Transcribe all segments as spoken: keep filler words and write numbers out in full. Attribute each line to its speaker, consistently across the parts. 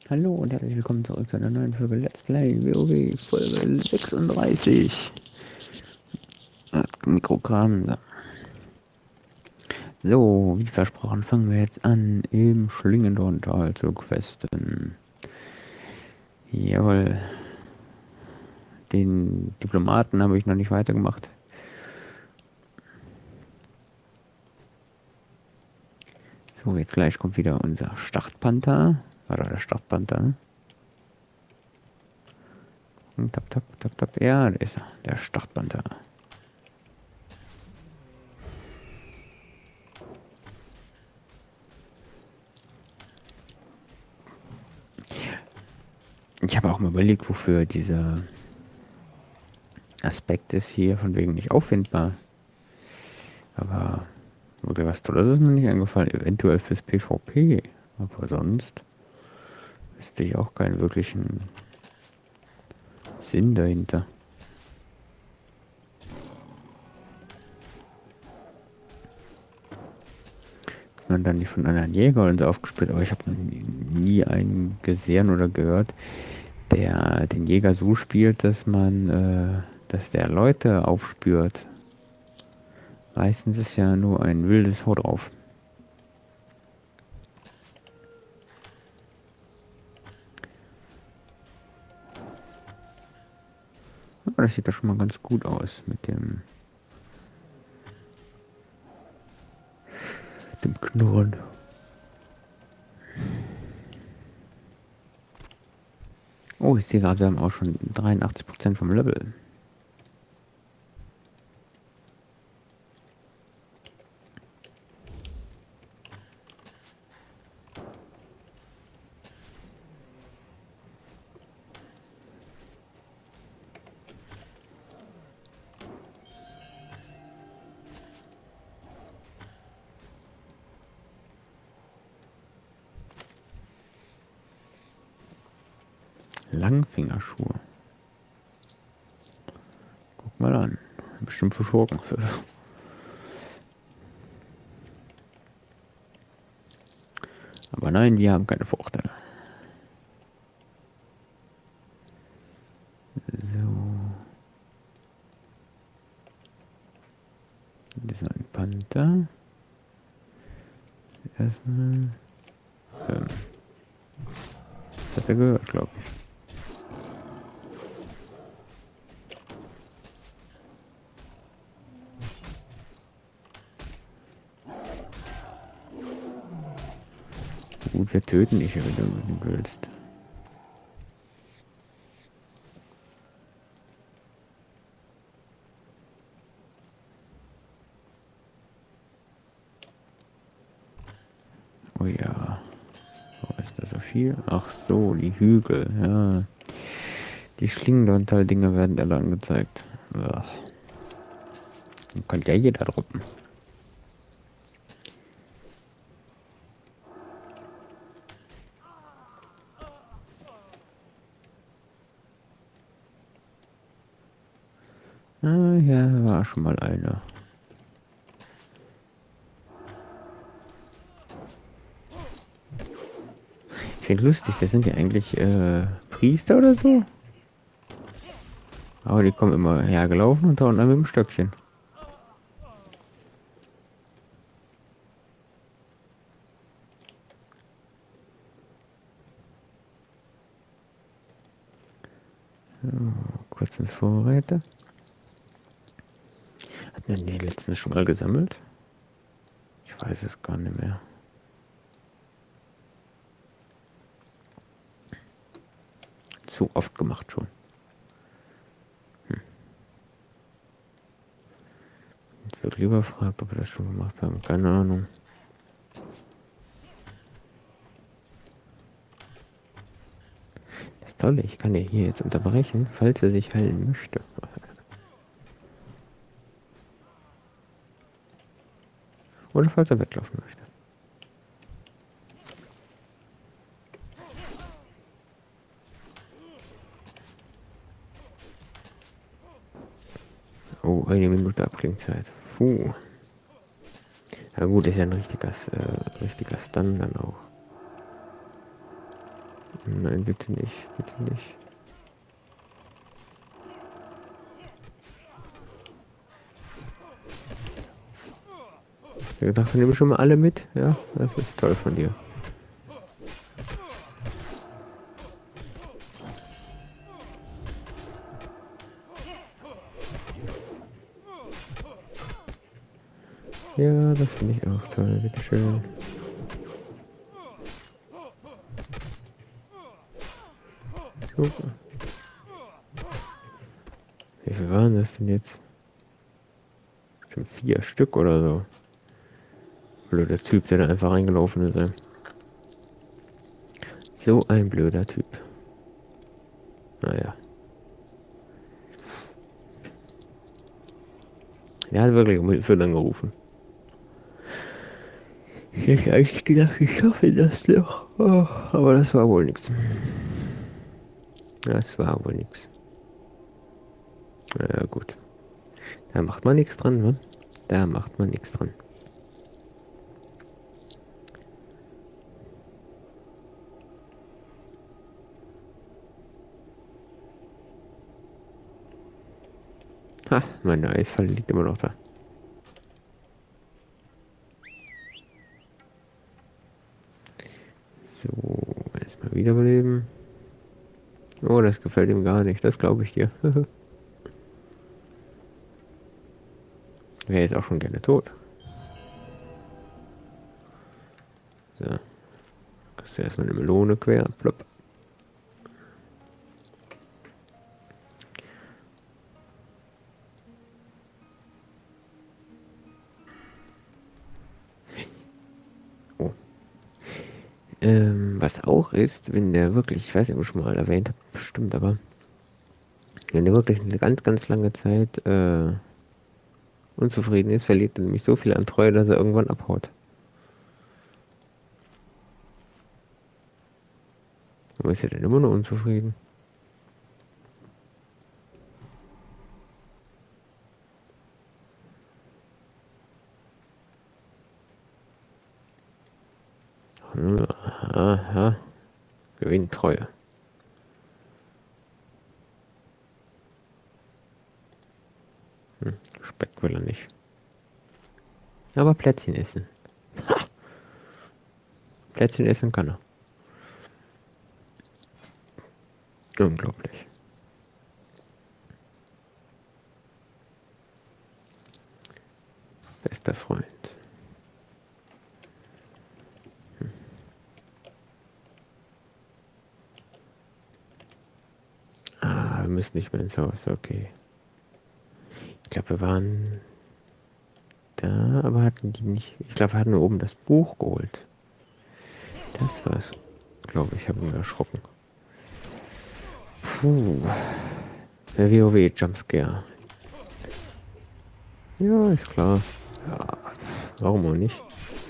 Speaker 1: Hallo und herzlich willkommen zurück zu einer neuen Folge Let's Play WoW Folge sechsunddreißig. Mikrokram. So, wie versprochen, fangen wir jetzt an im Schlingendorntal zu questen. Jawohl. Den Diplomaten habe ich noch nicht weitergemacht. So, jetzt gleich kommt wieder unser Startpanther. War doch der Startpanther? Tap, tap, tap, tap. Ja, da ist er. Der Startpanther. Ich habe auch mal überlegt, wofür dieser Aspekt ist hier von wegen nicht auffindbar. Aber wirklich was Tolles ist mir nicht eingefallen. Eventuell fürs PvP. Aber sonst wüsste ich auch keinen wirklichen Sinn dahinter. Dass man dann nicht von anderen Jägern und so aufgespürt, aber ich habe nie einen gesehen oder gehört, der den Jäger so spielt, dass man, äh, dass der Leute aufspürt. Meistens ist ja nur ein wildes Hau drauf. Aber das sieht doch schon mal ganz gut aus mit dem, dem Knurren. Oh, ich sehe gerade, wir haben auch schon dreiundachtzig Prozent vom Level. Langfingerschuhe. Guck mal an. Bestimmt für Schurken. Aber nein, wir haben keine Vorteile. So. Das ist ein Panther. Erstmal. Ähm. Das hat er gehört, glaube ich. Gut, wir töten dich, wenn du willst. Oh ja. Wo ist das so viel? Ach so, die Hügel, ja. Die Schlingendorntal-Dinger werden alle angezeigt. Ugh. Dann kann ja jeder droppen. Ah ja, war schon mal einer. Ich finde lustig, das sind ja eigentlich äh, Priester oder so. Aber die kommen immer hergelaufen und hauen dann mit dem Stöckchen. So, kurz ins Vorräte. Hat man die letztens schon mal gesammelt? Ich weiß es gar nicht mehr. Zu oft gemacht schon. Hm. Ich würde lieber fragen, ob wir das schon gemacht haben. Keine Ahnung. Das Tolle, ich kann ja hier jetzt unterbrechen, falls er sich heilen möchte. Oder falls er weglaufen möchte. Oh, eine Minute Abklingzeit. Puh. Ja gut, ist ja ein richtiger, äh, richtiger Stun dann auch. Nein, bitte nicht, bitte nicht. Ich gedacht, wir nehmen schon mal alle mit. Ja, das ist toll von dir. Ja, das finde ich auch toll. Bitteschön. Super. Wie viel waren das denn jetzt? Schon vier Stück oder so. Blöder Typ, der da einfach reingelaufen ist. Ey. So ein blöder Typ. Naja. Er hat wirklich um Hilfe dann gerufen. Ich hätte eigentlich gedacht, ich schaffe das noch. Oh, aber das war wohl nichts. Das war wohl nichts. Naja, gut. Da macht man nichts dran, ne? Da macht man nichts dran. Ha, mein Eisfall liegt immer noch da. So, erstmal wiederbeleben. Oh, das gefällt ihm gar nicht, das glaube ich dir. Er ist auch schon gerne tot. So. Kriegst du erstmal eine Melone quer. Plopp. Oh. Ähm, was auch ist, wenn der wirklich, ich weiß nicht, ob ich schon mal erwähnt habe, bestimmt, aber wenn der wirklich eine ganz, ganz lange Zeit äh, unzufrieden ist, verliert er nämlich so viel an Treue, dass er irgendwann abhaut. Aber ist er denn immer noch unzufrieden? Aha. Gewinnt Treue. Hm, Speck will er nicht. Aber Plätzchen essen. Ha! Plätzchen essen kann er. Unglaublich. Bester Freund. Hm. Ah, wir müssen nicht mehr ins Haus, okay. Ich glaube, wir waren da, aber hatten die nicht. Ich glaube, wir hatten nur oben das Buch geholt. Das war's. Glaube ich, habe mich erschrocken. Puh. Der WoW Jumpscare. Ja, ist klar. Ja, warum auch nicht?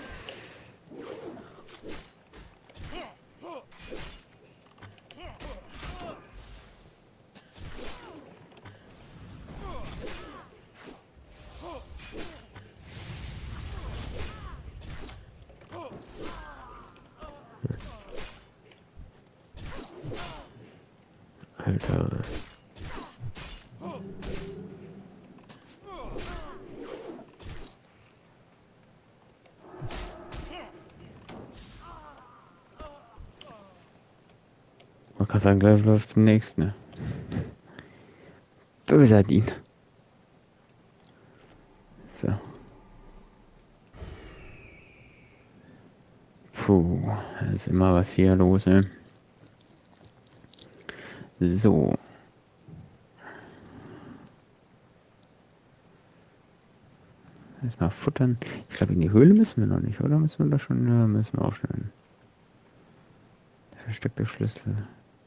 Speaker 1: Alter. Man kann sagen, gleich läuft zum nächsten. Ne? Böser ihn. So. Puh, da ist immer was hier los, ne? So. Erstmal futtern. Ich glaube, in die Höhle müssen wir noch nicht, oder? Müssen wir da schon? Ja, müssen wir auch schon. Der versteckte Schlüssel.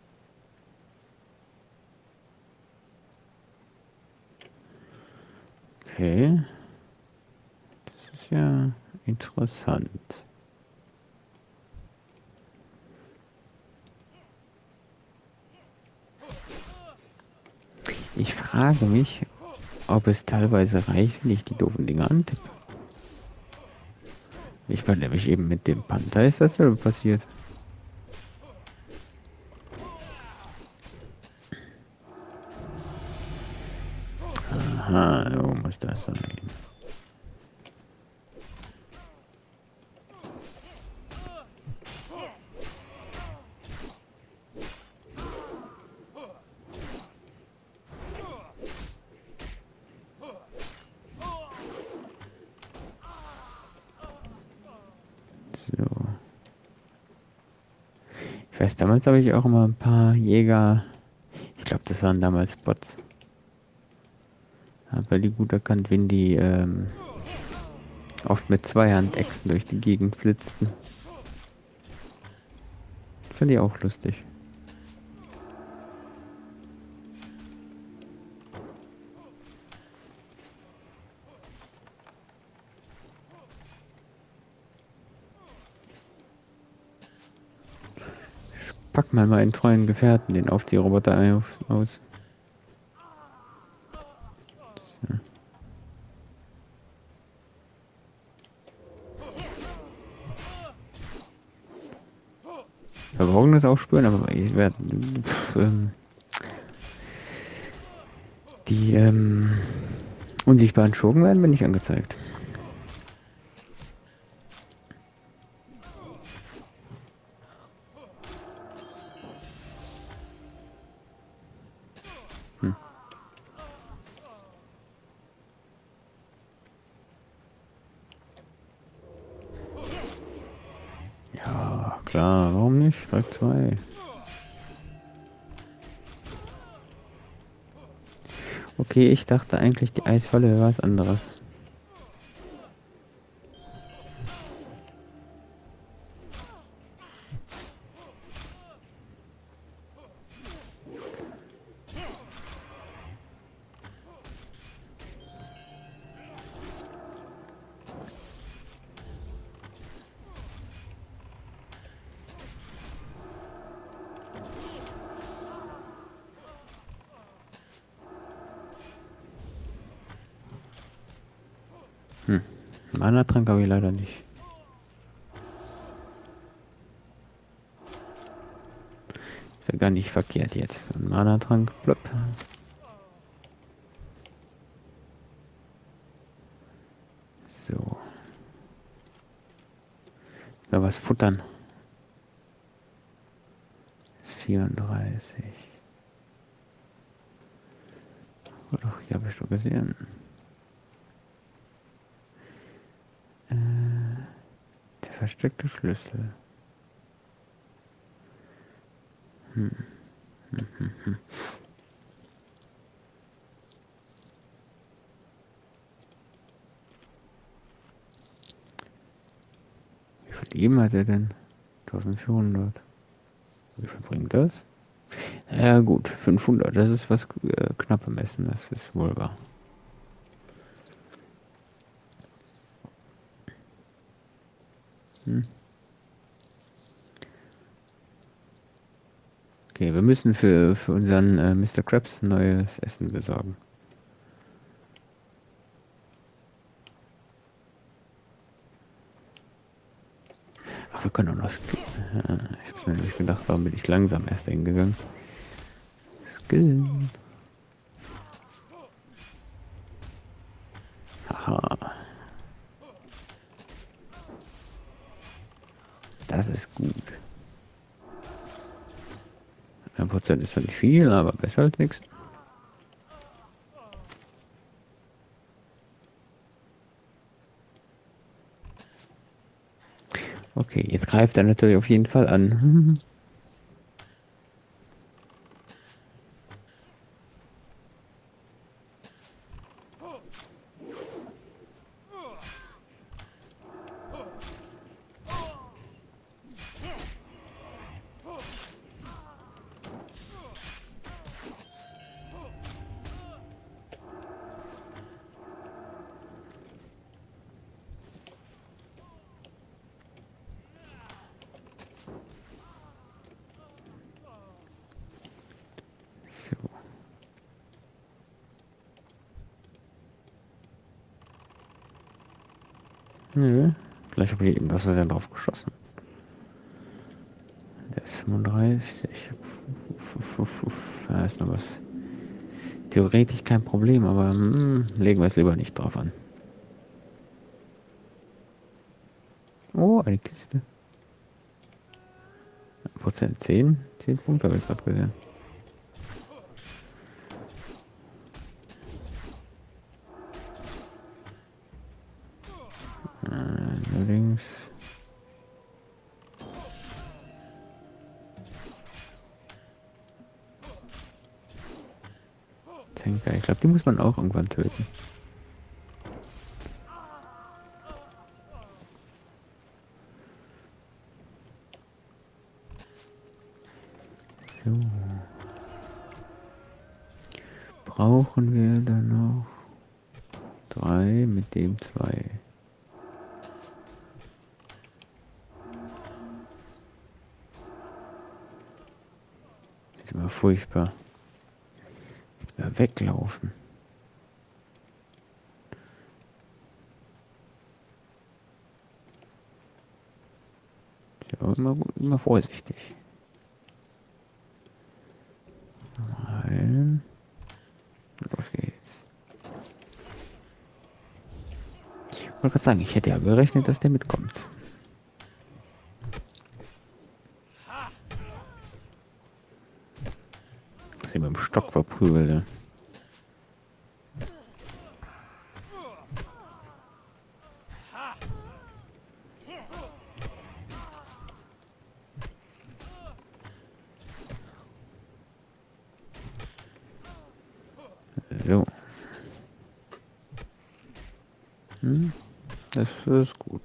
Speaker 1: Okay. Das ist ja interessant. Ich frage mich, ob es teilweise reicht, wenn ich die doofen Dinger antippe. Ich war nämlich eben mit dem Panther, ist das selber passiert. Aha, wo muss das sein? So. Ich weiß, damals habe ich auch immer ein paar Jäger. Ich glaube, das waren damals Bots. Aber die gut erkannt, wenn die ähm, oft mit Zweihandechsen durch die Gegend flitzten. Fand ich auch lustig. Pack mal meinen treuen Gefährten, den auf die Roboter auf, aus. Ja. Verborgenes aufspüren, aber ich werde ähm, die ähm, unsichtbaren Schurken werden mir nicht angezeigt. Hm. Ja, klar, warum nicht? Streik zwei. Okay, ich dachte eigentlich, die Eisfalle wäre was anderes. Hm. Mana-Trank habe ich leider nicht. Wäre gar nicht verkehrt jetzt. Ein Mana-Trank, blöpp. So. Da was futtern. vierunddreißig. Oh doch, hier habe ich schon gesehen. Äh, der versteckte Schlüssel. Hm. Hm, hm, hm. Wie viel Leben hat er denn? eintausendvierhundert. Wie viel bringt das? Ja gut, fünfhundert. Das ist was äh, knapp bemessen. Das ist wohl wahr. Hm. Okay, wir müssen für, für unseren äh, Mister Krabs neues Essen besorgen. Ach, wir können auch noch skillen. Ja, ich hab's mir nämlich gedacht, warum bin ich langsam erst hingegangen? Skillen. Haha. Das ist gut. ein Prozent ist ja nicht viel, aber besser als nichts. Okay, jetzt greift er natürlich auf jeden Fall an. So. Nö. Vielleicht habe ich eben das ja drauf geschossen. Der ist fünfunddreißig. Da ist noch was. Theoretisch kein Problem, aber hm, legen wir es lieber nicht drauf an. Oh, eine Kiste. Prozent zehn. zehn Punkte habe ich gerade gesehen. Äh, links. Zenker. Ich glaube, die muss man auch irgendwann töten. So. Brauchen wir dann noch drei mit dem zwei. Das ist immer furchtbar. Jetzt mal weglaufen. Ja, immer, immer vorsichtig. Rein. Los geht's. Ich wollte gerade sagen, ich hätte ja berechnet, dass der mitkommt. Dass ihn mit dem Stock verprügelte. So. Hm, das ist gut.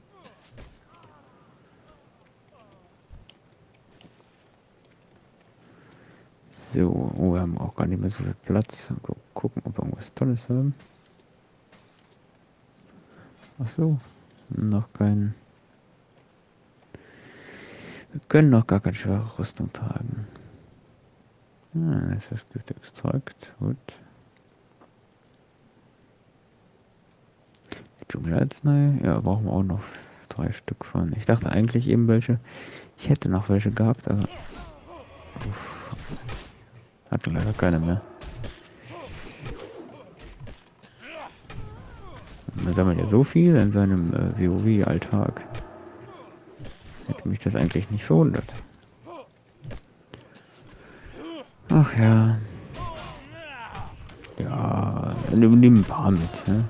Speaker 1: So, oh, wir haben auch gar nicht mehr so viel Platz. Gu- Gucken, ob wir irgendwas Tolles haben. Ach so, noch kein. Wir können noch gar keine schwere Rüstung tragen. Ah, das ist gut Extrakt. Gut. Dschungelarznei, ja, brauchen wir auch noch drei Stück von. Ich dachte eigentlich eben welche. Ich hätte noch welche gehabt, aber. Uff, hatte leider keine mehr. Man sammelt ja so viel in seinem äh, WoW-Alltag. Hätte mich das eigentlich nicht verwundert. Ach ja. Ja, nimm, nimm ein paar mit, ne?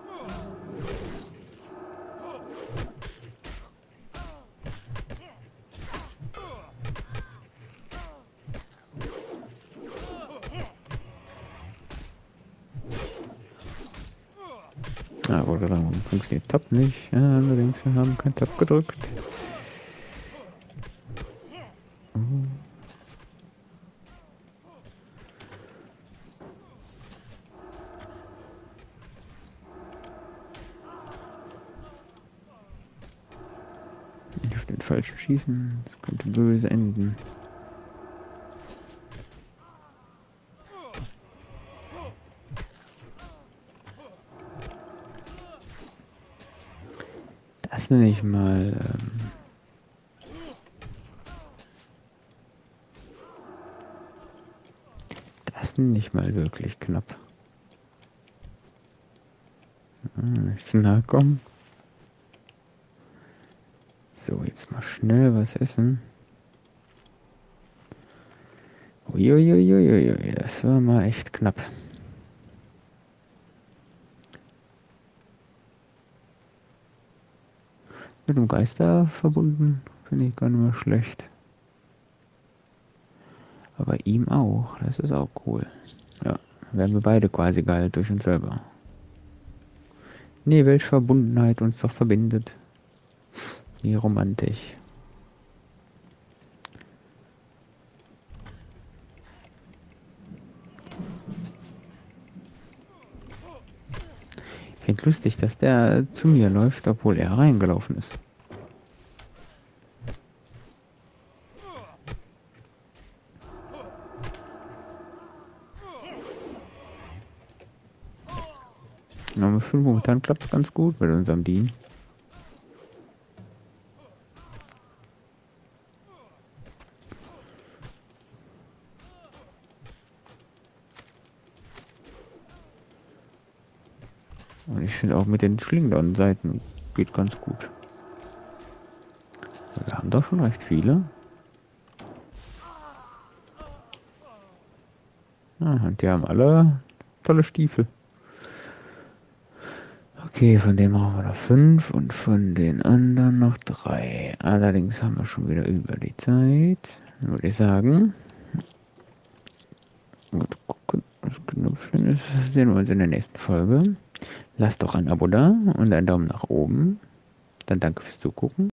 Speaker 1: Ah, wollte sagen, warum funktioniert Tab nicht? Ja, allerdings, wir haben kein Tab gedrückt. Mhm. Nicht auf den falschen schießen, das könnte böse enden. Das nenne ich mal. Ähm, das nenne ich mal wirklich knapp. Hm, nicht zu nahe kommen. So, jetzt mal schnell was essen. Uiuiuiui, das war mal echt knapp. Mit dem Geister verbunden, finde ich gar nicht mehr schlecht. Aber ihm auch, das ist auch cool. Ja, werden wir beide quasi geheilt durch uns selber. Nee, welche Verbundenheit uns doch verbindet. Wie romantisch. Ich finde lustig, dass der zu mir läuft, obwohl er reingelaufen ist. Aber ich finde, momentan klappt es ganz gut mit unserem Dean. Und ich finde auch mit den Schlingdon-Seiten geht ganz gut. Wir haben doch schon recht viele. Ah, und die haben alle tolle Stiefel. Okay, von denen brauchen wir noch fünf und von den anderen noch drei. Allerdings haben wir schon wieder über die Zeit. Dann würde ich sagen, gut gucken, was Knöpfchen ist. Sehen wir uns in der nächsten Folge. Lasst doch ein Abo da und einen Daumen nach oben. Dann danke fürs Zugucken.